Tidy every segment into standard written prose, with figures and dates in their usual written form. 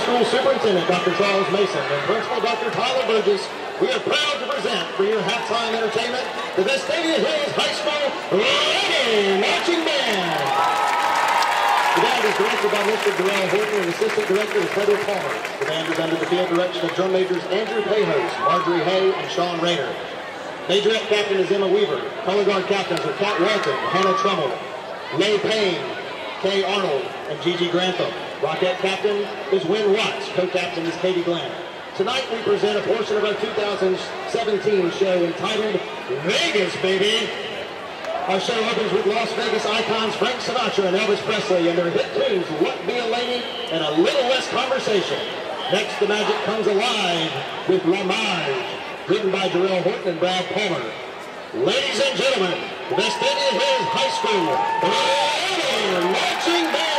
School Superintendent Dr. Charles Mason and Principal Dr. Tyler Burgess, we are proud to present for your halftime entertainment the Vestavia Hills High School Lady Marching Band. The band is directed by Mr. Darrell Horton and Assistant Director is Heather Palmer. The band is under the field direction of drum majors Andrew Payhos, Marjorie Hay, and Sean Rayner. Majorette captain is Emma Weaver. Color guard captains are Kat Walton, Hannah Trummel, Leigh Payne, Kay Arnold, and Gigi Grantham. Rockette captain is Wynn Watts. Co-captain is Katie Glenn. Tonight we present a portion of our 2017 show entitled Vegas, Baby. Our show opens with Las Vegas icons Frank Sinatra and Elvis Presley and their hit tunes What Be a Lady and A Little Less Conversation. Next, the magic comes alive with La Marge, written by Darrell Horton and Brad Palmer. Ladies and gentlemen, the Vestavia Hills High School Lady Marching Band.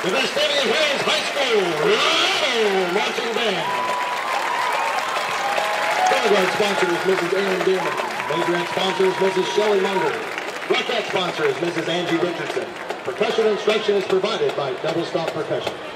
the Vestavia Hills High School Rattle Marching Band. Color guard sponsor is Mrs. Aaron Dearman. Majorette sponsor is Mrs. Shelley Munger. Rockette sponsor is Mrs. Angie Richardson. Percussion instruction is provided by Double Stop Percussion.